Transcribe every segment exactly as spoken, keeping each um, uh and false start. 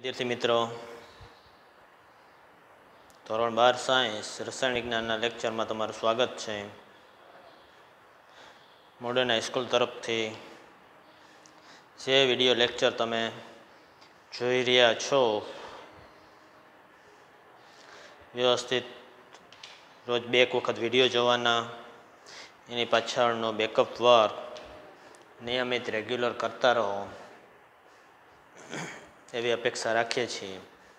વિદ્યાર્થી મિત્રો, ધોરણ બાર સાયન્સ રસાયણ વિજ્ઞાનના લેક્ચરમાં તમારું સ્વાગત છે. મોડર્ન હાઈસ્કૂલ તરફથી જે વિડીયો લેક્ચર તમે જોઈ રહ્યા છો, વ્યવસ્થિત રોજ બે એક વખત વિડીયો જોવાના, એની પાછળનો બેકઅપ વર્ક નિયમિત રેગ્યુલર કરતા રહો એવી અપેક્ષા રાખીએ છીએ.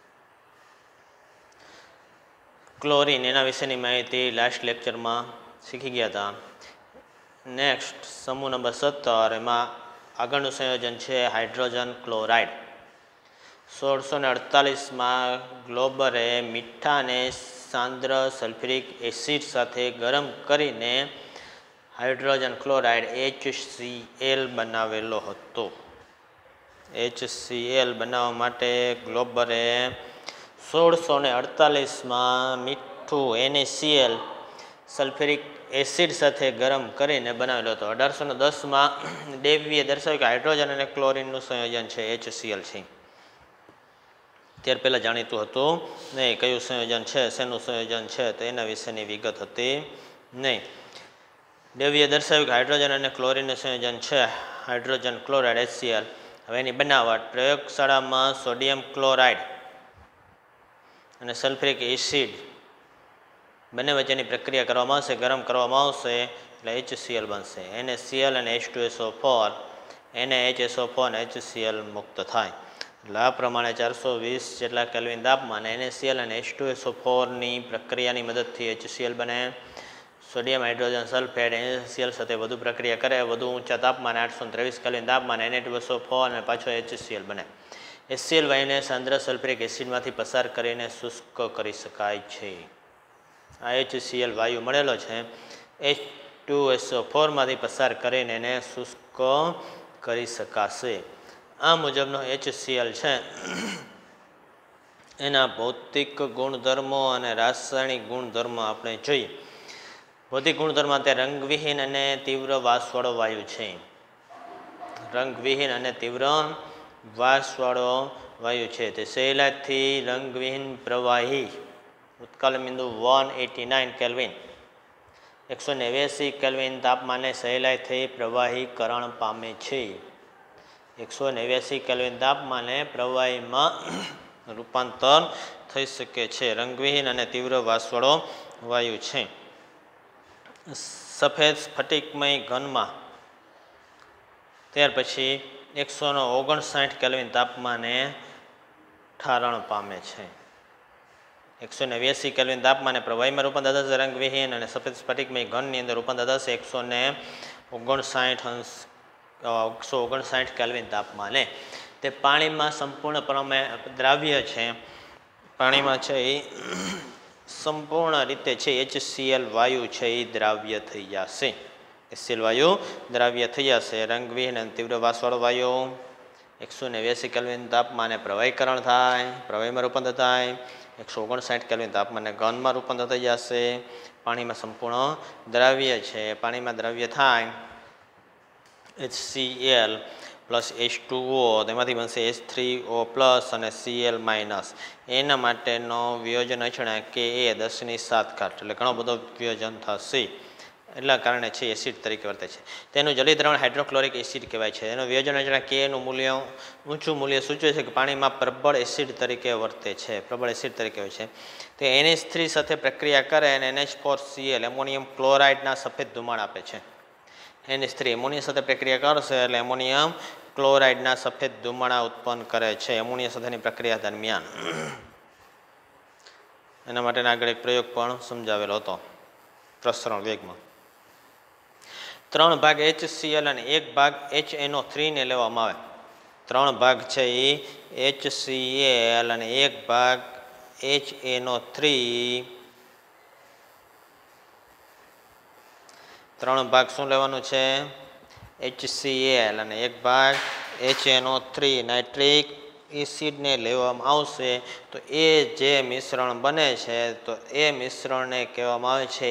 ક્લોરીન એના વિશેની માહિતી લાસ્ટ લેક્ચરમાં શીખી ગયા હતા. નેક્સ્ટ સમૂહ નંબર સત્તર, એમાં આગળનું સંયોજન છે હાઇડ્રોજન ક્લોરાઇડ. સોળસો ને અડતાલીસમાં ગ્લોબરે મીઠાને સાંદ્ર સલ્ફ્યુરિક એસિડ સાથે ગરમ કરીને hydrogen chloride H C L બનાવેલો હતો. એચ સી એલ બનાવવા માટે ગ્લોબરે સોળસો ને અડતાલીસમાં મીઠું N A C L sulphuric acid સાથે ગરમ કરીને બનાવેલો હતો. અઢારસો ને દસમાં ડેવીએ દર્શાવ્યું કે હાઇડ્રોજન અને ક્લોરીનનું સંયોજન છે એચ સી એલ છે. ત્યાર પહેલાં જાણીતું હતું નહીં કયું સંયોજન છે, શેનું સંયોજન છે, તો એના વિશેની વિગત હતી નહીં. ડેવીએ દર્શાવ્યું કે હાઇડ્રોજન અને ક્લોરીનનું સંયોજન છે hydrogen chloride H C L. હવે એની બનાવટ પ્રયોગશાળામાં સોડિયમ ક્લોરાઇડ અને સલ્ફ્યુરિક એસિડ બંને વચ્ચેની પ્રક્રિયા કરવામાં આવશે, ગરમ કરવામાં આવશે એટલે એચ સી એલ બનશે. એન એ સી એલ અને H two S O four, એને એચ એસ ઓ ફોર અને એચ સી એલ મુક્ત થાય. એટલે આ પ્રમાણે ચારસો વીસ જેટલા કેલ્વિન તાપમાને એન એ સી એલ અને એચ ટુ એસ ઓ ફોરની પ્રક્રિયાની મદદથી એચ સી એલ બને. Sodium hydrogen sulphate N A C L સાથે વધુ પ્રક્રિયા કરે, વધુ ઊંચા તાપમાને આઠસો ત્રેવીસ કેલ્વિન તાપમાને N A two S O four અને પાછો એચ સી એલ બને. એચ સી એલ વાયુને સાંદ્ર સલ્ફ્યુરિક એસિડમાંથી પસાર કરીને શુષ્ક કરી શકાય છે. આ એચ સી એલ વાયુ મળેલો છે એચ ટુ એસ ઓ ફોરમાંથી પસાર કરીને એને શુષ્ક કરી શકાશે. આ મુજબનો એચ સી એલ છે એના ભૌતિક ગુણધર્મો અને રાસાયણિક ગુણધર્મો આપણે જોઈએ. ભૌતિક ગુણધર્મ તે રંગવિહીન અને તીવ્ર વાસવાળો વાયુ છે. રંગવિહીન અને તીવ્ર વાસવાળો વાયુ છે. તે સહેલાઈથી રંગવિહીન પ્રવાહી ઉત્કાલન બિંદુ વન એટી નાઇન કેલ્વિન એકસો નેવ્યાસી કેલ્વિન તાપમાને સહેલાઈથી પ્રવાહીકરણ પામે છે. એકસો નેવ્યાસી કેલ્વિન તાપમાને પ્રવાહીમાં રૂપાંતર થઈ શકે છે. રંગવિહીન અને તીવ્ર વાસવાળો વાયુ છે. સફેદ સ્ફટિકમય ઘનમાં ત્યાર પછી એકસો ને ઓગણસાઠ કેલ્વિન તાપમાને ઠારણ પામે છે. એકસો નેવ્યાસી કેલ્વિન તાપમાને પ્રવાહીમાં રૂપાંતર થશે. રંગવિહીન અને સફેદ સ્ફટિકમય ઘનની અંદર રૂપાંતર થશે એકસો ને ઓગણસાઠ અંશ એકસો ઓગણસાઠ કેલ્વિન તાપમાને. તે પાણીમાં સંપૂર્ણપણે દ્રાવ્ય છે. પાણીમાં છે એ સંપૂર્ણ રીતે છે એચ સી એલ વાયુ છે એ દ્રાવ્ય થઈ જશે. એચ સી એલ વાયુ દ્રાવ્ય થઈ જશે. રંગવિહીન અને તીવ્ર વાસવાળો વાયુ એકસો નેવ્યાસી કેલ્વિન તાપમાને પ્રવાહીકરણ થાય, પ્રવાહીમાં રૂપાંતર થાય. એકસો ઓગણસાઠ કેલ્વિન તાપમાને ઘનમાં રૂપાંતર થઈ જશે. પાણીમાં સંપૂર્ણ દ્રાવ્ય છે. પાણીમાં દ્રાવ્ય થાય H C L plus H two O, તેમાંથી બનશે એચ થ્રી ઓ પ્લસ અને સી એલ માઇનસ. એના માટેનો વિયોજન અચળાંક કે એ દસની સાત ઘાત, એટલે ઘણો બધો વિયોજન થશે. એટલા કારણે છે એસિડ તરીકે વર્તે છે. તેનું જલીયદ્રાવણ હાઇડ્રોક્લોરિક એસિડ કહેવાય છે. એનું વિયોજન અચળાંક કે એનું મૂલ્ય ઊંચું મૂલ્ય સૂચવે છે કે પાણીમાં પ્રબળ એસિડ તરીકે વર્તે છે, પ્રબળ એસિડ તરીકે હોય છે. તે એન એચ થ્રી સાથે પ્રક્રિયા કરે અને N H four C L ammonium ક્લોરાઇડના સફેદ ધુમાડ આપે છે. એન એચ થ્રી એમોનિયા સાથે પ્રક્રિયા કરશે એટલે એમોનિયમ ક્લોરાઇડના સફેદ ધુમાડા ઉત્પન્ન કરે છે એમોનિયા સાથેની પ્રક્રિયા દરમિયાન. એના માટેના આગળ એક પ્રયોગ પણ સમજાવેલો હતો પ્રસરણ વેગમાં. ત્રણ ભાગ એચ સી એલ અને એક ભાગ એચ એન ઓ થ્રીને લેવામાં આવે. ત્રણ ભાગ છે એ એચ સી એલ અને એક ભાગ એચ એન ઓ થ્રી. ત્રણ ભાગ શું લેવાનું છે? એચ સી એલ અને એક ભાગ H N O three nitric એસિડને લેવામાં આવશે. તો એ જે મિશ્રણ બને છે તો એ મિશ્રણને કહેવામાં આવે છે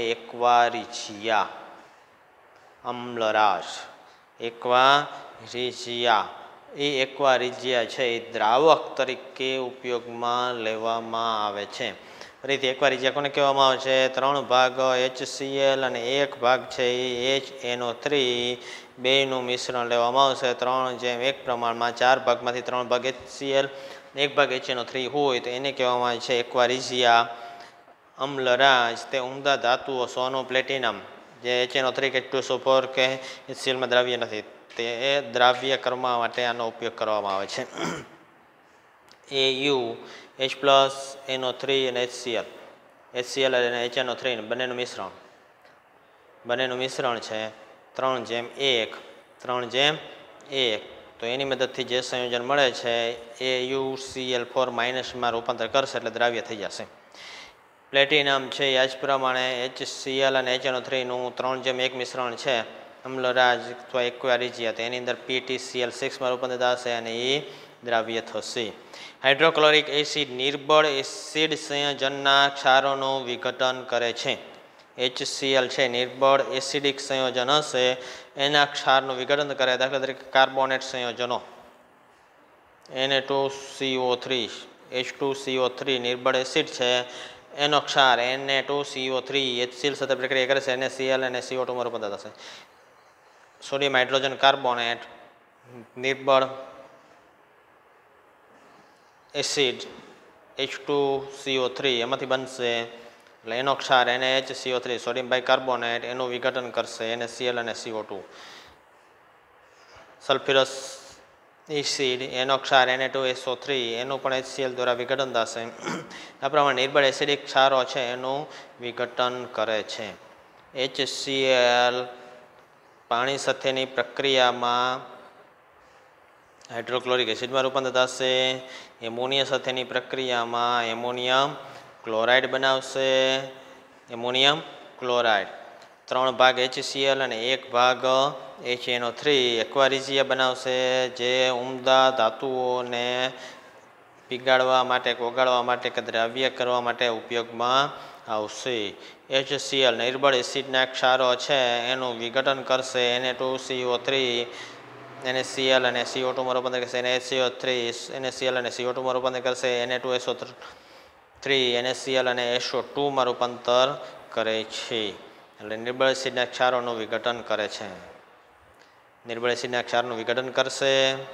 એક્વારિજિયા, અમ્લરાશ. એક્વારિજિયા એ એક્વા રિજિયા છે એ દ્રાવક તરીકે ઉપયોગમાં લેવામાં આવે છે. ફરીથી એક્વા રિજિયા કોને કહેવામાં આવે છે? ત્રણ ભાગ એચસીએલ અને એક ભાગ છે એ એચ એનઓ થ્રી બેનું મિશ્રણ લેવામાં આવશે. ત્રણ જેમ એક પ્રમાણમાં ચાર ભાગમાંથી ત્રણ ભાગ એચસીએલ એક ભાગ એચએનઓ થ્રી હોય તો એને કહેવામાં આવે છે એક્વા રિજિયા. અમ્લરાજ તે ઉમદા ધાતુઓ સોનું પ્લેટિનમ જે એચએનઓ થ્રી કે ટુ સો ફોર કે એચસીએલમાં દ્રાવ્ય નથી તે દ્રાવ્ય કરવા માટે આનો ઉપયોગ કરવામાં આવે છે. A U H plus NO three અને એચસીએલ એચસીએલ અને એચએનઓ થ્રી બંનેનું મિશ્રણ બંનેનું મિશ્રણ છે ત્રણ જેમ એક ત્રણ જેમ એક તો એની મદદથી જે સંયોજન મળે છે A U C L four માઇનસમાં રૂપાંતર કરશે એટલે દ્રાવ્ય થઈ જશે. પ્લેટિનમ છે એ જ પ્રમાણે એચસીએલ અને એચએનઓ થ્રીનું ત્રણ જેમ એક મિશ્રણ છે અમ્લરાજ અથવા એક્વા રિજિયા તો એની અંદર પીટીસીએલ સિક્સમાં રૂપાંતર થશે અને એ દ્રાવ્ય થશે. હાઇડ્રોક્લોરિક એસિડ નિર્બળ એસિડ સંયોજનના ક્ષારોનું વિઘટન કરે છે. એચસીએલ છે નિર્બળ એસિડિક સંયોજન હશે એના ક્ષારનું વિઘટન કરે. દાખલા તરીકે કાર્બોનેટ સંયોજનો N A two C O three H two C O three નિર્બળ એસિડ છે એનો ક્ષાર N A two C O three HCl સાથે પ્રક્રિયા કરે છે એને સીએલ અને સીઓ ટુમાં રૂપાંતર થશે. સોડિયમ હાઇડ્રોજન કાર્બોનેટ નિર્બળ acid H two C O three એમાંથી બનશે એટલે એનો ક્ષાર એને H C O three sodium bicarbonate એનું વિઘટન કરશે એને સીએલ અને સીઓ ટુ. સલ્ફ્યુરસ એસિડ એનો ક્ષાર N A two S O three એનું પણ એચસીએલ દ્વારા વિઘટન થશે. આ પ્રમાણે નિર્બળ એસિડિક ક્ષારો છે એનું વિઘટન કરે છે. એચસીએલ પાણી સાથેની પ્રક્રિયામાં હાઇડ્રોક્લોરિક એસિડમાં રૂપાંતર થશે. એમોનિયા સાથેની પ્રક્રિયામાં એમોનિયમ ક્લોરાઇડ બનાવશે. એમોનિયમ ક્લોરાઇડ ત્રણ ભાગ એચસીએલ અને એક ભાગ એચએનઓ થ્રી એક્વા રિજિયા બનાવશે જે ઉમદા ધાતુઓને પીગાળવા માટે ઓગાળવા માટે કે દ્રાવ્ય કરવા માટે ઉપયોગમાં આવશે. એચસીએલ નિર્બળ એસિડના ક્ષારો છે એનું વિઘટન કરશે N A two C O three એને સીએલ અને સીઓ ટુમાં રૂપાંતર કરશે એને એચસીઓ થ્રી એને સીએલ અને સીઓ ટુમાં રૂપાંતર કરશે N A two SO three એને સીએલ અને એસઓ ટુમાં રૂપાંતર કરે છે. એટલે નિર્બળ એસિડના ક્ષારોનું વિઘટન કરે છે. નિર્બળ એસિડના ક્ષારનું વિઘટન કરશે.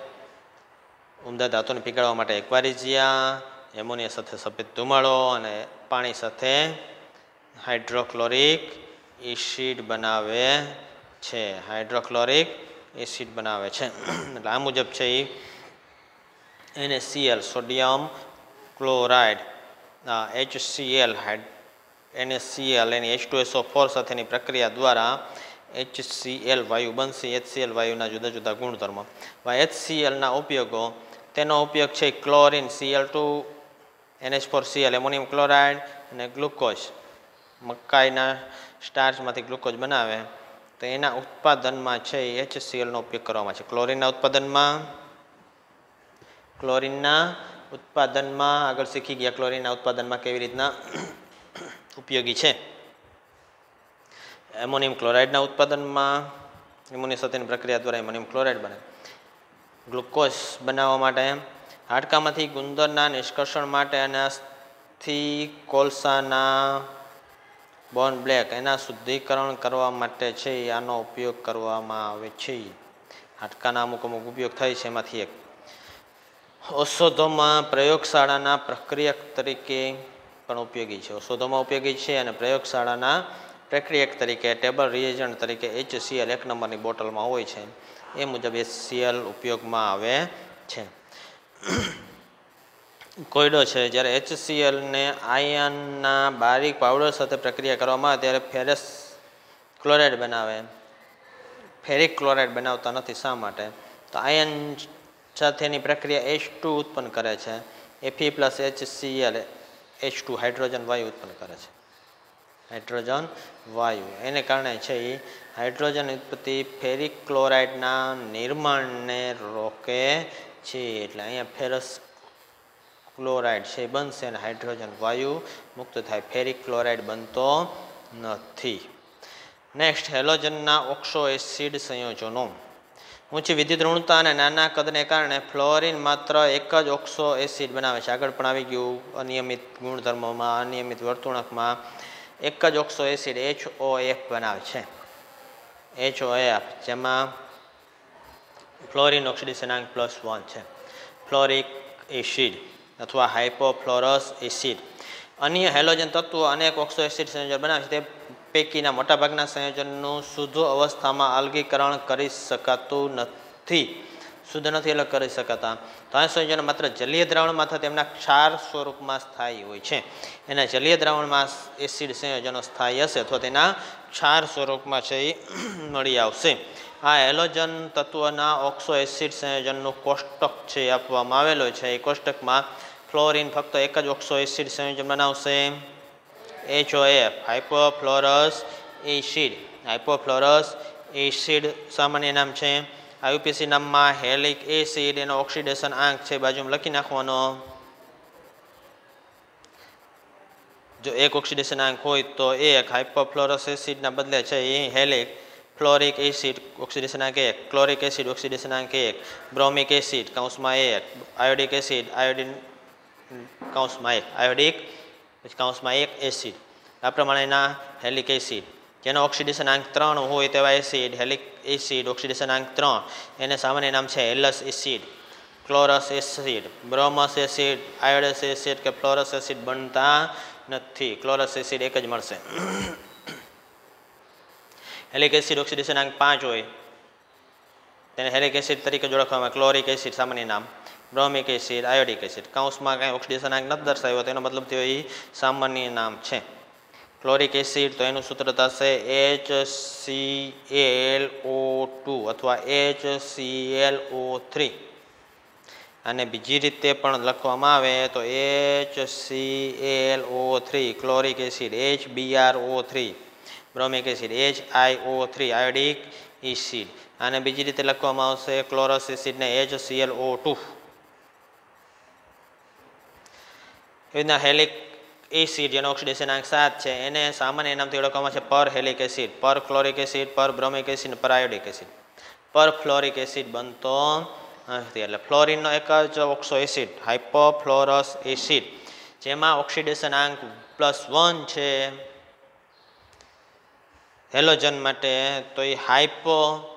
ઉમદા ધાતુને પીગાળવા માટે એક્વા રિજિયા એમોનિયા સાથે સફેદ ધુમાડો અને પાણી સાથે હાઇડ્રોક્લોરિક એસિડ બનાવે છે. હાઇડ્રોક્લોરિક એસિડ બનાવે છે. એટલે આ મુજબ છે એ NaCl sodium chloride HCl NaCl એની H two S O four સાથેની પ્રક્રિયા દ્વારા એચસીએલ વાયુ બનશે. એચસીએલ વાયુના જુદા જુદા ગુણધર્મો. એચસીએલના ઉપયોગો તેનો ઉપયોગ છે chlorine Cl two NH four Cl ammonium chloride અને ગ્લુકોઝ મકાઈના સ્ટાર્ચમાંથી ગ્લુકોઝ બનાવે તો એના ઉત્પાદનમાં છે એચસીએલનો ઉપયોગ કરવામાં છે. ક્લોરિનના ઉત્પાદનમાં ક્લોરિનના ઉત્પાદનમાં આગળ શીખી ગયા ક્લોરિનના ઉત્પાદનમાં કેવી રીતના ઉપયોગી છે. એમોનિયમ ક્લોરાઇડના ઉત્પાદનમાં એમોનિયા સાથેની પ્રક્રિયા દ્વારા એમોનિયમ ક્લોરાઇડ બને. ગ્લુકોઝ બનાવવા માટે હાડકામાંથી ગુંદરના નિષ્કર્ષણ માટે અને અસ્થિ કોલસાના બોન બ્લેક એના શુદ્ધિકરણ કરવા માટે છે આનો ઉપયોગ કરવામાં આવે છે. હાડકાના અમુક અમુક ઉપયોગ થાય છે એમાંથી એક. ઔષધોમાં પ્રયોગશાળાના પ્રક્રિયક તરીકે પણ ઉપયોગી છે. ઔષધોમાં ઉપયોગી છે અને પ્રયોગશાળાના પ્રક્રિયક તરીકે ટેબલ રિએજન્ટ તરીકે એચસીએલ એક નંબરની બોટલમાં હોય છે એ મુજબ એચસીએલ ઉપયોગમાં આવે છે. કોયડો છે જ્યારે એચસીએલને આયનના બારીક પાવડર સાથે પ્રક્રિયા કરવામાં આવે ત્યારે ફેરસ ક્લોરાઇડ બનાવે ફેરિક ક્લોરાઇડ બનાવતા નથી. શા માટે? તો આયન સાથેની પ્રક્રિયા એચ ટુ ઉત્પન્ન કરે છે. એફી plus HCl H two hydrogen વાયુ ઉત્પન્ન કરે છે. હાઇડ્રોજન વાયુ એને કારણે છે એ હાઇડ્રોજન ઉત્પત્તિ ફેરિક ક્લોરાઇડના નિર્માણને રોકે છે. એટલે અહીંયા ફેરસ ક્લોરાઇડ છે બનશે અને હાઇડ્રોજન વાયુ મુક્ત થાય. ફેરિક ક્લોરાઇડ બનતો નથી. નેક્સ્ટ હેલોજનના ઓક્સો એસિડ સંયોજનો. ઊંચી વિદ્યુત ઋણતા અને નાના કદને કારણે ફ્લોરિન માત્ર એક જ ઓક્સો એસિડ બનાવે છે. આગળ પણ આવી ગયું અનિયમિત ગુણધર્મોમાં, અનિયમિત વર્તુણકમાં એક જ oxo acid H O F બનાવે છે. એચ ઓ એફ જેમાં ફ્લોરિન ઓક્સિડેશનાંક પ્લસ વન છે. ફ્લોરિક એસિડ અથવા હાઇપોફ્લોરસ એસિડ અન્ય હેલોજન તત્વો અનેક ઓક્સો એસિડ સંયોજન બનાવે છે. તે પૈકીના મોટાભાગના સંયોજનનું શુદ્ધ અવસ્થામાં અલગીકરણ કરી શકાતું નથી. શુદ્ધ નથી અલગ કરી શકાતા. તો આ સંયોજનો માત્ર જલીય દ્રાવણમાં અથવા તેમના ક્ષાર સ્વરૂપમાં સ્થાયી હોય છે. એના જલીય દ્રાવણમાં એસિડ સંયોજનો સ્થાયી હશે અથવા તેના ક્ષાર સ્વરૂપમાં છે એ મળી આવશે. આ હેલોજન તત્વના ઓક્સો એસિડ સંયોજનનું કોષ્ટક છે આપવામાં આવેલું છે. એ કોષ્ટકમાં ફ્લોરિન ફક્ત એક જ ઓક્સો એસિડ સંયોજન બનાવશે H O F hypofluorous acid. Hypofluorous acid સામાન્ય નામ છે. આઈયુપીએસી નામમાં હેલિક એસિડ એનો ઓક્સિડેશન આંક છે બાજુમાં લખી નાખવાનો. જો એક ઓક્સિડેશન આંક હોય તો એક હાઇપોફ્લોરસ એસિડના બદલે છે એ હેલિક ફ્લોરિક એસિડ ઓક્સિડેશન આંક એક, ક્લોરિક એસિડ ઓક્સિડેશન આંક એક, બ્રોમિક એસિડ કાઉન્સમાં એક, આયોડિક એસિડ આયોડિન કાઉન્સમાં એક, આયોડિક કાઉન્સમાં એક એસિડ. આ પ્રમાણેના હેલિક એસિડ જેનો ઓક્સિડેશન આંક ત્રણ હોય તેવા એસિડ હેલિક એસિડ ઓક્સિડેશન આંક ત્રણ એને સામાન્ય નામ છે halous acid, chlorous acid, bromous acid, iodous acid કે ફ્લોરસ એસિડ બનતા નથી. ક્લોરસ એસિડ એક જ મળશે. હેલિક એસિડ ઓક્સિડેશન આંક પાંચ હોય તેને હેલિક એસિડ તરીકે જ ઓળખવામાં. ક્લોરિક એસિડ સામાન્ય નામ, બ્રોમિક એસિડ, આયોડિક એસિડ કાઉન્સમાં કાંઈ ઓક્સિડેશન આંક નથી દર્શાવ્યો તેનો મતલબ થયો એ સામાન્ય નામ છે. ક્લોરિક એસિડ તો એનું સૂત્ર થશે H C L O two અથવા H C L O three. અને બીજી રીતે પણ લખવામાં આવે તો H C L O three chloric acid, H B R O three bromic acid, H I O three iodic acid. અને બીજી રીતે લખવામાં આવશે ક્લોરસ એસિડને H C L O two. એ રીતના હેલિક એસિડ જેનો ઓક્સિડેશન આંક સાત છે એને સામાન્ય નામથી ઓળખવામાં છે પર હેલિક એસિડ, પર ક્લોરિક એસિડ, પર બ્રોમિક એસિડ, પર આયોડિક એસિડ. પર ફ્લોરિક એસિડ બનતો નથી. એટલે ફ્લોરિનનો એક જ ઓક્સો એસિડ હાઇપોફ્લોરસ એસિડ જેમાં ઓક્સિડેશન આંક પ્લસ વન છે હેલોજન માટે તો એ હાઇપો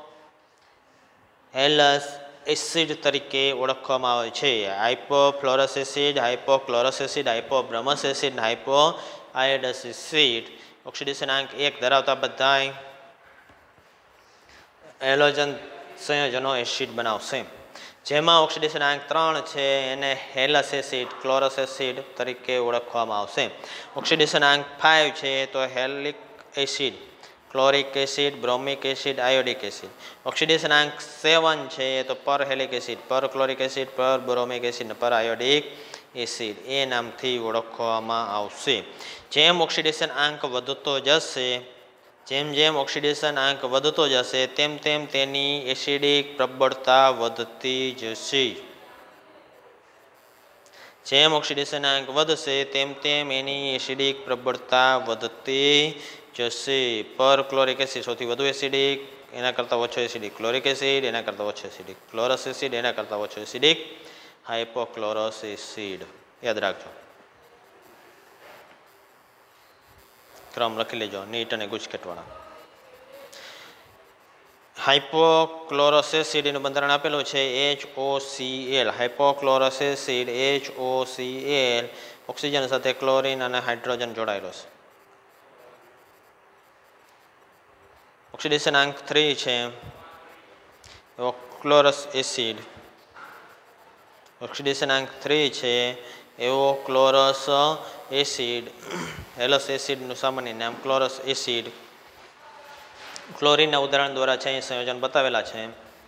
હેલસ એસિડ તરીકે ઓળખવામાં આવે છે. Hypofluorous acid, hypochlorous acid, hypobromous acid, hypo iodous acid oxidation આંક એક ધરાવતા બધા હેલોજન સંયોજનો એસિડ બનાવશે. જેમાં ઓક્સિડેશન આંક ત્રણ છે એને હેલસ એસિડ, ક્લોરસ એસિડ તરીકે ઓળખવામાં આવશે. ઓક્સિડેશન આંક પાંચ છે તો halic acid, chloric acid, bromic acid, iodic acid. Oxidation આંક સેવન છે તો પર હેલિક એસિડ, પર ક્લોરિક એસિડ, પર બ્રોમિક એસિડ, પર આયોડિક એસિડ એ નામથી ઓળખવામાં આવશે. જેમ ઓક્સિડેશન આંક વધતો જશે જેમ જેમ ઓક્સિડેશન આંક વધતો જશે તેમ તેમ તેની એસિડિક પ્રબળતા વધતી જશે. જેમ ઓક્સિડેશન આંક વધશે તેમ તેમ એની એસિડિક પ્રબળતા વધતી જશે. પર ક્લોરિક એસિડ સૌથી વધુ એસિડિક, એના કરતાં ઓછો એસિડિક ક્લોરિક એસિડ, એના કરતાં ઓછો એસિડિક ક્લોરસ એસિડ, એના કરતાં ઓછો એસિડિક હાઇપોક્લોરસ એસિડ. યાદ રાખજો, ક્રમ લખી લેજો નીટ અને ગુજકેટવાળા. હાઇપોક્લોરસ એસિડ એનું બંધારણ આપેલું છે H O C L. Hypochlorous acid H O C L oxygen સાથે ક્લોરિન અને હાઇડ્રોજન જોડાયેલો છે. ઓક્સિડેશન આંક થ્રી છે એવો ક્લોરસ એસિડ. ઓક્સિડેશન આંક થ્રી છે એવો ક્લોરસ એસિડ. હેલસ એસિડનું સામાન્ય નામ ક્લોરસ એસિડ. ક્લોરિનના ઉદાહરણ દ્વારા છે અહીં સંયોજન બતાવેલા છે.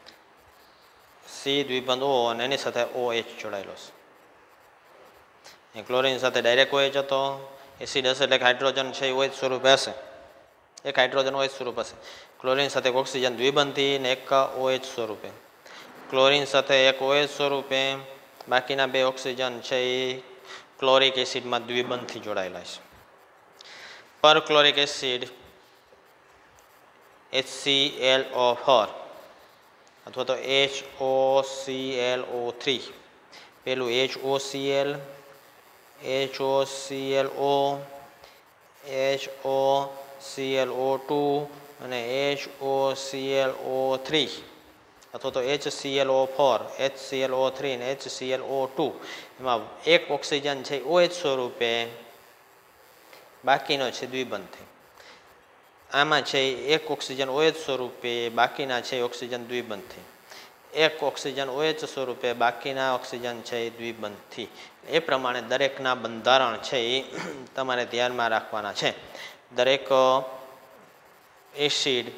સી દ્વિબંધ ઓ અને એની સાથે ઓ એચ જોડાયેલો છે. ક્લોરિન સાથે ડાયરેક્ટ ઓ એચ હતો. એસિડ હશે એટલે હાઇડ્રોજન છે એ ઓ એચ સ્વરૂપે હશે, એક હાઇડ્રોજન ઓ એચ સ્વરૂપ હશે. ક્લોરિન સાથે ઓક્સિજન દ્વિબંધી ને એક ઓ એચ સ્વરૂપે. ક્લોરિન સાથે એક ઓ એચ સ્વરૂપે, બાકીના બે ઓક્સિજન છે એ ક્લોરિક એસિડમાં દ્વિબંધથી જોડાયેલા છે. Perchloric acid H C L O four અથવા તો H O C L O three, પેલું H O C L, H O C L O, H O C L O two અને H O C L O three, અથવા તો H C L O four, H C L O three અને H C L O two. એમાં એક oxygen છે OH સ્વરૂપે, બાકીનો છે દ્વિબંધી. આમાં છે એક ઓક્સિજન ઓએચ સ્વરૂપે, બાકીના છે ઓક્સિજન દ્વિબંધી. એક ઓક્સિજન ઓએચ સ્વરૂપે, બાકીના ઓક્સિજન છે દ્વિબંધી. એ પ્રમાણે દરેકના બંધારણ છે એ તમારે ધ્યાનમાં રાખવાના છે. દરેક એસિડ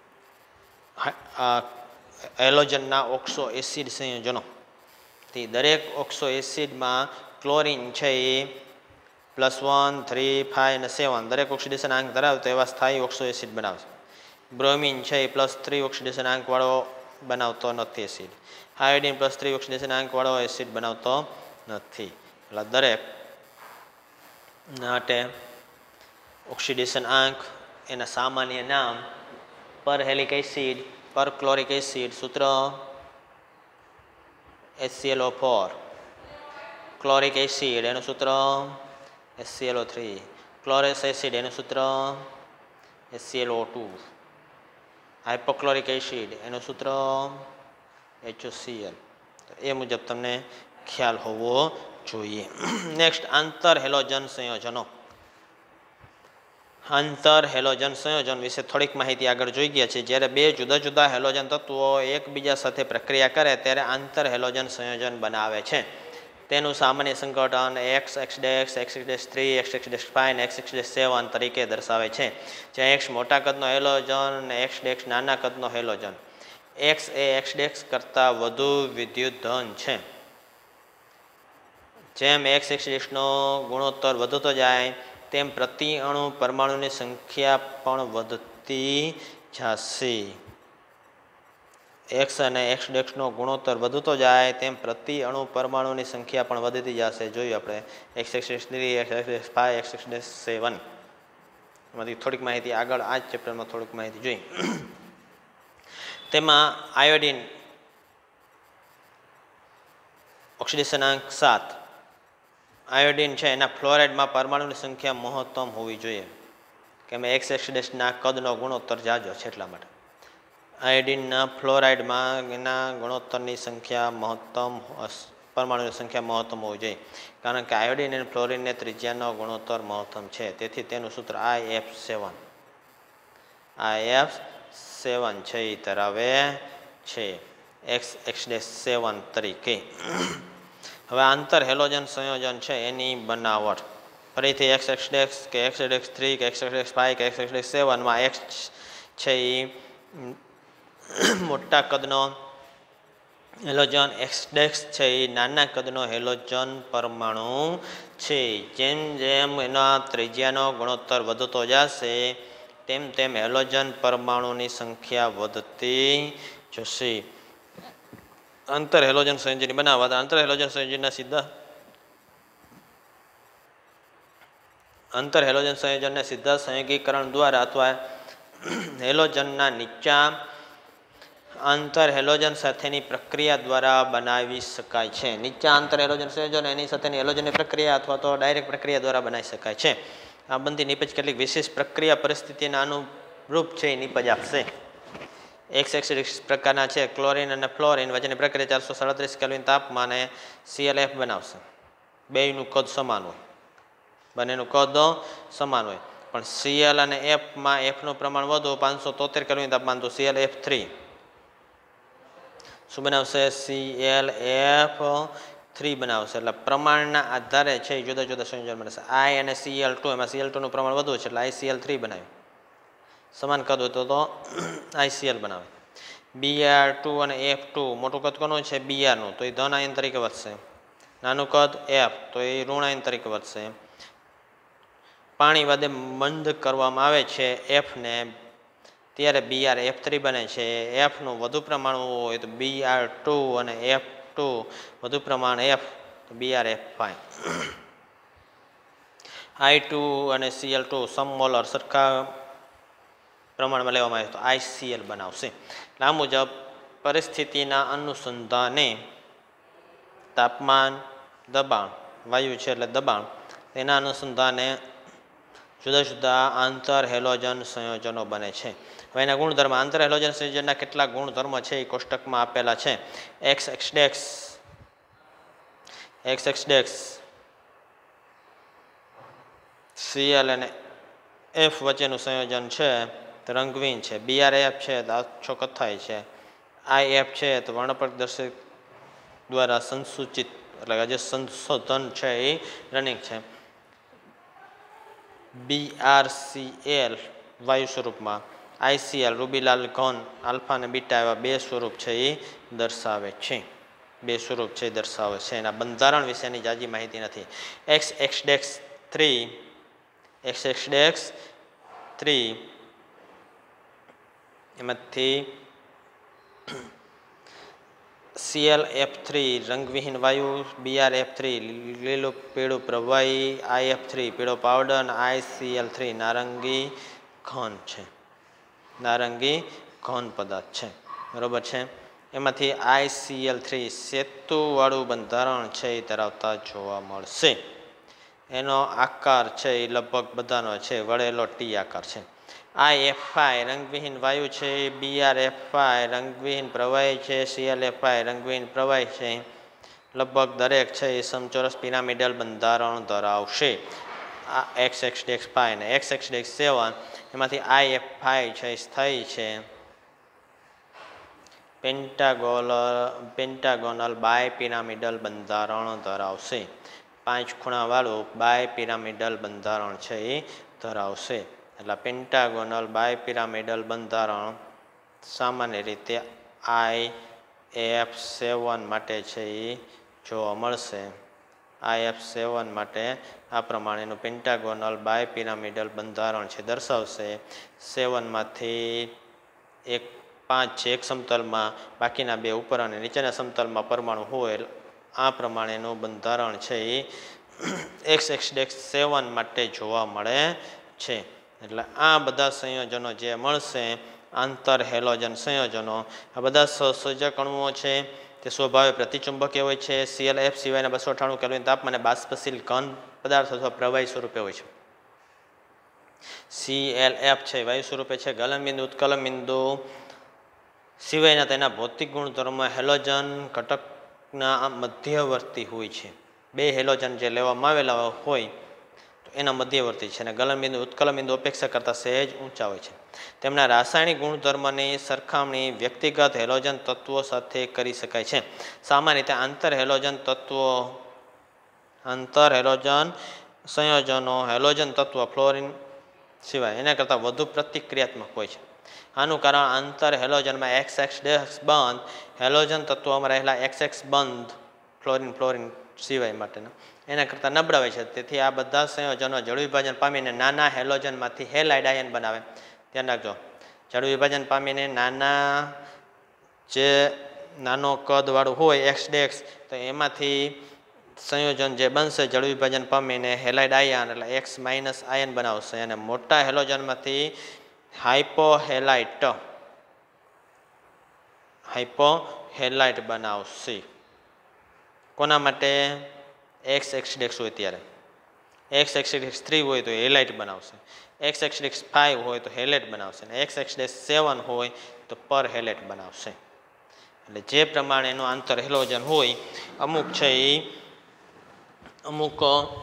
હેલોજનના ઓક્સો એસિડ સંયોજનો, તે દરેક ઓક્સો એસિડમાં ક્લોરિન છે એ પ્લસ વન, થ્રી, ફાઇવ અને સેવન દરેક ઓક્સિડેશન આંક ધરાવતો એવા સ્થાયી ઓક્સો એસિડ બનાવશે. બ્રોમિન છે એ પ્લસ થ્રી ઓક્સિડેશન આંકવાળો બનાવતો નથી acid. Iodine plus three oxidation આંકવાળો એસિડ બનાવતો નથી. એટલે દરેક માટે ઓક્સિડેશન આંક એના સામાન્ય નામ પર હેલિક એસિડ, પર ક્લોરિક એસિડ, સૂત્ર H C L O four. Chloric acid એનું સૂત્ર H C L O three. Chlorous acid એનું સૂત્ર H C L O two. Hypochloric acid એનું સૂત્ર એચ ઓ સી એલ. એ મુજબ તમને ખ્યાલ હોવો જોઈએ. નેક્સ્ટ, આંતર હેલોજન સંયોજનો. આંતર હેલોજન સંયોજન વિશે થોડીક માહિતી આગળ જોઈ ગયા છે. જ્યારે બે જુદા જુદા હેલોજન તત્વો એકબીજા સાથે પ્રક્રિયા કરે ત્યારે આંતર હેલોજન સંયોજન બનાવે છે. તેનું સામાન્ય સંગઠન X X dash, X X three, X X five અને એક્સ એક્સ સેવન તરીકે દર્શાવે છે. જ્યાં એક્સ મોટા કદનો હેલોજન અને એક્સ ડેક્સ નાના કદનો હેલોજન. એક્સ એ એક્સ ડેક્સ કરતાં વધુ વિદ્યુતધન છે. જેમ એક્સ એક્સ ડેક્સનો ગુણોત્તર વધતો જાય તેમ પ્રતિ અણુ પરમાણુની સંખ્યા પણ વધતી જશે. એક્સ અને એક્સ ડેક્સનો ગુણોત્તર વધતો જાય તેમ પ્રતિ અણુ પરમાણુની સંખ્યા પણ વધતી જશે. જોયું આપણે X X three, X X five, X X seven. એમાંથી થોડીક માહિતી આગળ આ જ ચેપ્ટરમાં થોડીક માહિતી જોઈ. તેમાં આયોડિન ઓક્સિડેશન આંક સાત. આયોડિન છે એના ફ્લોરાઇડમાં પરમાણુની સંખ્યા મહત્તમ હોવી જોઈએ. કેમ એક્સ એક્સ ડેક્સના કદનો ગુણોત્તર જાજો છે એટલા માટે. આયોડિનના ફ્લોરાઇડમાં એના ગુણોત્તરની સંખ્યા મહત્તમ, પરમાણુની સંખ્યા મહત્તમ હોવી જોઈએ. કારણ કે આયોડિન અને ફ્લોરિનને ત્રિજ્યાનો ગુણોત્તર મહત્તમ છે. તેથી તેનું સૂત્ર I F seven. I F seven છે એ ધરાવે છે એક્સ એક્સ ડેશ સેવન તરીકે. હવે આંતર હેલોજન સંયોજન છે એની બનાવટ. ફરીથી એક્સ એક્સ ડેક્સ કે એક્સ એક્સ થ્રી કે એક્સ એક્સ ફાઇવ કે એક્સ એક્સ સેવનમાં એક્સ છે એ મોટા કદનો હેલોજન, એક્સ ડેક્સ છે એ નાના કદનો હેલોજન પરમાણુ છે. જેમ જેમ એના ત્રિજ્યાનો ગુણોત્તર વધતો જશે તેમ તેમ હેલોજન પરમાણુની સંખ્યા વધતી જશે. આંતર હેલોજન સંયોજનની બનાવટ. આંતર હેલોજન સંયોજનના સીધા આંતર હેલોજન સંયોજનને સીધા સંયોગીકરણ દ્વારા અથવા હેલોજનના નીચા આંતર હેલોજન સાથેની પ્રક્રિયા દ્વારા બનાવી શકાય છે. નીચા આંતર હેલોજન સંયોજન એની સાથેની હેલોજનની પ્રક્રિયા અથવા તો ડાયરેક્ટ પ્રક્રિયા દ્વારા બનાવી શકાય છે. આ બનતી નીપજ કેટલીક વિશેષ પ્રક્રિયા પરિસ્થિતિના અનુરૂપ છે એ નીપજ આપશે. એક્સ એક્સ પ્રકારના છે ક્લોરિન અને ફ્લોરિન વચ્ચેની પ્રક્રિયા ચારસો સાડત્રીસ કેલ્વિન તાપમાને સી એલ એફ બનાવશે. બેયનું કદ સમાન હોય, બંનેનું કદ સમાન હોય, પણ સી એલ અને એફમાં એફનું પ્રમાણ વધુ, પાંચસો તોતેર કેલ્વિન તાપમાન, તો સી એલ એફ થ્રી શું બનાવશે? સી એલ એફ થ્રી બનાવશે. એટલે પ્રમાણના આધારે છે જુદા જુદા સંયોજન બનશે. આઈ અને સી એલ ટુ, એમાં સી એલ ટુનું પ્રમાણ વધુ છે એટલે આઈ સી એલ થ્રી બનાવ્યું. સમાન કદ હોય તો તો આઈ સી એલ બનાવે. બી આર ટુ અને એફ ટુ, મોટું કદ કોનું છે? બી આરનું, તો એ ધન આયન તરીકે વધશે. નાનું કદ એફ, તો એ ઋણ આયન તરીકે વધશે. પાણી વડે મંદ કરવામાં આવે છે એફને ત્યારે બી આર એફ થ્રી બને છે. એફનું વધુ પ્રમાણ હોય તો બી આર ટુ અને એફ ટુ વધુ પ્રમાણ એફ, તો B R F five. I two અને સી એલ ટુ સમમોલર સરખા પ્રમાણમાં લેવામાં આવે તો આઈ સી એલ બનાવશે. આ મુજબ પરિસ્થિતિના અનુસંધાને તાપમાન, દબાણ, વાયુ છે એટલે દબાણ, તેના અનુસંધાને જુદા જુદા આંતર હેલોજન સંયોજનો બને છે. હવે એના ગુણધર્મ, આંતર હેલોજન સંયોજનના કેટલાક ગુણધર્મ છે એ કોષ્ટકમાં આપેલા છે. X X dash X X dash Cl અને એફ વચ્ચેનું સંયોજન છે તો રંગહીન છે. બીઆરએફ છે તો આછો કથ્થાઈ છે. આઈએફ છે તો વર્ણપ્રદર્શક દ્વારા સંસૂચિત એટલે કે જે સંશોધન છે એ રનિંગ છે. બીઆરસીએલ વાયુ સ્વરૂપમાં, આઈસીએલ રૂબીલાલ ઘન આલ્ફા અને બીટા એવા બે સ્વરૂપ છે એ દર્શાવે છે. બે સ્વરૂપ છે એ દર્શાવે છે. એના બંધારણ વિશેની જાજી માહિતી નથી. X X dash three X X dash three એમાંથી સીએલ એફ થ્રી રંગવિહીન વાયુ, બીઆર એફ થ્રી લીલું પીળું પ્રવાહી, આઈ એફ થ્રી પીળો પાવડર અને આઈસીએલ થ્રી નારંગી ઘન છે. નારંગી ઘન પદાર્થ છે. બરોબર છે. એમાંથી આઈસીએલ થ્રી સેતુવાળું બંધારણ છે એ ધરાવતા જોવા મળશે. એનો આકાર છે એ લગભગ બધાનો છે વળેલો ટી આકાર છે. આઈ એફ આઈ રંગવિહીન વાયુ છે, બીઆર એફ આઈ રંગવિહીન પ્રવાહી છે, સીએલ એફ આઈ રંગવિહીન પ્રવાહી છે. લગભગ દરેક છે એ સમચોરસ પિરામિડલ બંધારણ ધરાવશે. આ એક્સ એક્સ ડેક્સ ફાઈ ને એક્સ એક્સ ડેક્સ સેવન એમાંથી આઈ એફ આઈ છે સ્થાયી છે. પેન્ટાગોલ પેન્ટાગોનલ બાય પિરામિડલ બંધારણ ધરાવશે. પાંચ ખૂણાવાળું બાય પિરામિડલ બંધારણ છે એ ધરાવશે. એટલે પેન્ટાગોનલ બાય પિરામિડલ બંધારણ સામાન્ય રીતે આઈ એફ સેવન માટે છે એ જોવા મળશે. આઈ એફ સેવન માટે આ પ્રમાણેનું પેન્ટાગોનલ બાય પિરામિડલ બંધારણ છે દર્શાવશે. સેવનમાંથી એક પાંચ છે એક સમતલમાં, બાકીના બે ઉપર અને નીચેના સમતલમાં પરમાણુ હોય આ પ્રમાણેનું બંધારણ છે એ એક્સ એક્સ ડેક્સ સેવન માટે જોવા મળે છે. એટલે આ બધા સંયોજનો જે મળશે આંતર હેલોજન સંયોજનો, આ બધા સહસંયોજક અણુઓ છે તે સ્વભાવે પ્રતિચુંબકીય હોય છે. સીએલ એફ સિવાયના બસો અઠ્ઠાણું કેલ્વિન તાપમાને બાષ્પશીલ ઘન પદાર્થ અથવા પ્રવાહી સ્વરૂપે હોય છે. સીએલ એફ છે વાયુ સ્વરૂપે છે. ગલનબિંદુ ઉત્કલન બિંદુ સિવાયના તેના ભૌતિક ગુણધર્મો હેલોજન ઘટકના મધ્યવર્તી હોય છે. બે હેલોજન જે લેવામાં આવેલા હોય તો એના મધ્યવર્તી છે અને ગલનબિંદુ ઉત્કલન બિંદુ અપેક્ષા કરતાં સહેજ ઊંચા હોય છે. તેમના રાસાયણિક ગુણધર્મની સરખામણી વ્યક્તિગત હેલોજન તત્વો સાથે કરી શકાય છે. સામાન્ય રીતે આંતર હેલોજન તત્વો આંતર હેલોજન સંયોજનો હેલોજન તત્વ ફ્લોરિન સિવાય એના કરતાં વધુ પ્રતિક્રિયાત્મક હોય છે. આનું કારણ આંતર હેલોજનમાં એક્સ એક્સ ડેક્સ બંધ હેલોજન તત્વોમાં રહેલા એક્સ એક્સ બંધ ફ્લોરિન ફ્લોરિન સિવાય માટેના એના કરતાં નબળા હોય છે. તેથી આ બધા સંયોજનો જળ વિભાજન પામીને નાના હેલોજનમાંથી હેલાઇડ આયન બનાવે. ધ્યાન રાખજો, જળ વિભાજન પામીને નાના જે નાનો કદવાળું હોય એક્સ ડેક્સ તો એમાંથી સંયોજન જે બનશે જળ વિભાજન પામીને હેલાઇડ આયન એટલે એક્સ માઇનસ આયન બનાવશે. અને મોટા હેલોજનમાંથી હાઇપોહેલાઇટ હાઇપોહેલાઇટ બનાવશે. કોના માટે? એક્સ એક્સ ડેક્સ હોય ત્યારે. એક્સ એક્સ ડેક્સ થ્રી હોય તો હેલાઇટ બનાવશે. એક્સ એક્સ ડેક્સ ફાઇવ હોય તો હેલેટ બનાવશે. અને એક્સ એક્સ ડેક્સ સેવન હોય તો પર હેલેટ બનાવશે. એટલે જે પ્રમાણેનું આંતર હેલોજન હોય અમુક છે એ અમુક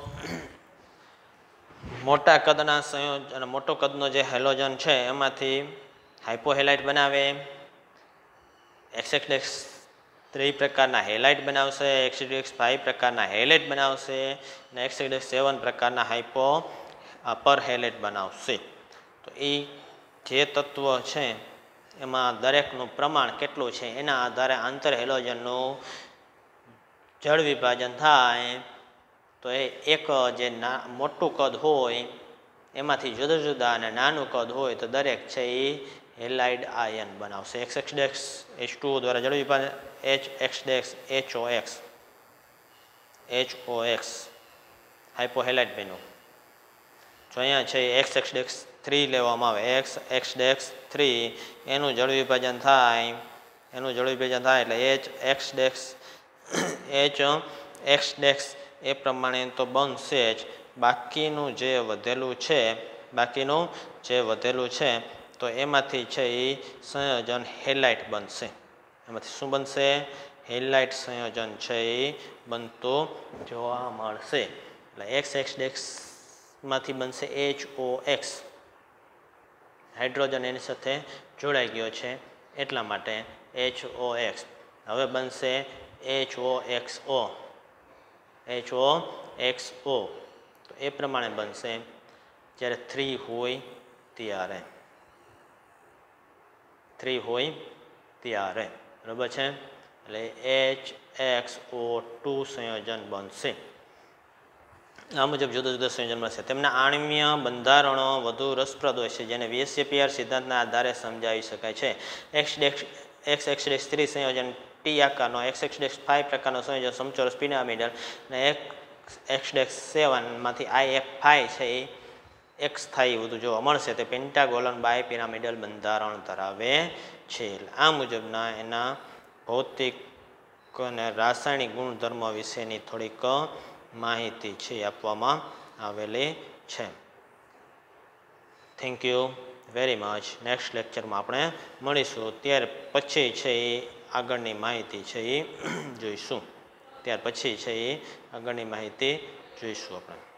મોટા કદના સંયોજન મોટો કદનો જે હેલોજન છે એમાંથી હાઇપોહેલાઇટ બનાવે. એક્સ એક્સ ડેક્સ થ્રી પ્રકારના હેલાઇટ બનાવશે. એક્સ એક્સ ડેક્સ ફાઇવ પ્રકારના હેલેટ બનાવશે. અને એક્સ એક્સ ડેક્સ સેવન પ્રકારના હાઇપો પર હેલેટ બનાવશે. તો એ જે તત્વ છે એમાં દરેકનું પ્રમાણ કેટલું છે એના આધારે આંતર હેલોજનનું જળ વિભાજન થાય. તો એ એક જે ના મોટું કદ હોય એમાંથી જુદા જુદા અને નાનું કદ હોય તો દરેક છે એ હેલાઇડ આયન બનાવશે. X X dash H two દ્વારા જળ વિભાજન H X dash H O X H O X hypohalite બન્યું. જો અહીંયા છે એક્સ એક્સ ડેક્સ થ્રી લેવામાં આવે. એક્સ એક્સ ડેક્સ થ્રી એનું જળ વિભાજન થાય એનું જોડી વિભાજન થાય એટલે H X dash H X dash એ પ્રમાણે તો બનશે જ. બાકીનું જે વધેલું છે બાકીનું જે વધેલું છે તો એમાંથી છે એ સંયોજન હેલાઇટ બનશે. એમાંથી શું બનશે? હેલાઇટ સંયોજન છે એ બનતું જોવા મળશે. એટલે એક્સ એક્સ ડેક્સમાંથી બનશે એચ ઓ એક્સ. હાઇડ્રોજન એની સાથે જોડાઈ ગયો છે એટલા માટે એચ ઓ એક્સ. હવે બનશે H O X O. H O X O તો એ પ્રમાણે બનશે જ્યારે થ્રી હોય ત્યારે. થ્રી હોય ત્યારે બરાબર છે. એટલે એચ એક્સ ઓ ટુ સંયોજન બનશે. આ મુજબ જુદા જુદા સંયોજન મળશે. તેમના આણ્વીય બંધારણો વધુ રસપ્રદ હોય છે જેને વીએસએપીઆર સિદ્ધાંતના આધારે સમજાવી શકાય છે. X dash X X dash three સંયોજન ટી આકારનો, એક્સ એક્સ ડેક્સ ફાઇવ પ્રકારનો સંયોજન સમચોરસ પિરામિડલ અને એક્સ એક્સ ડેક્સ સેવનમાંથી આઈ એફ ફાઇવ છે એ એક સ્થાયી વધુ જોવા મળશે. તે પેન્ટાગોનલ બાય પિરામિડલ બંધારણ ધરાવે છે. આ મુજબના એના ભૌતિક અને રાસાયણિક ગુણધર્મો વિશેની થોડીક માહિતી છે આપવામાં આવેલી છે. Thank you very much. Next લેક્ચરમાં આપણે મળીશું. ત્યાર પછી છે એ આગળની માહિતી છે એ જોઈશું. ત્યાર પછી છે એ આગળની માહિતી જોઈશું આપણે.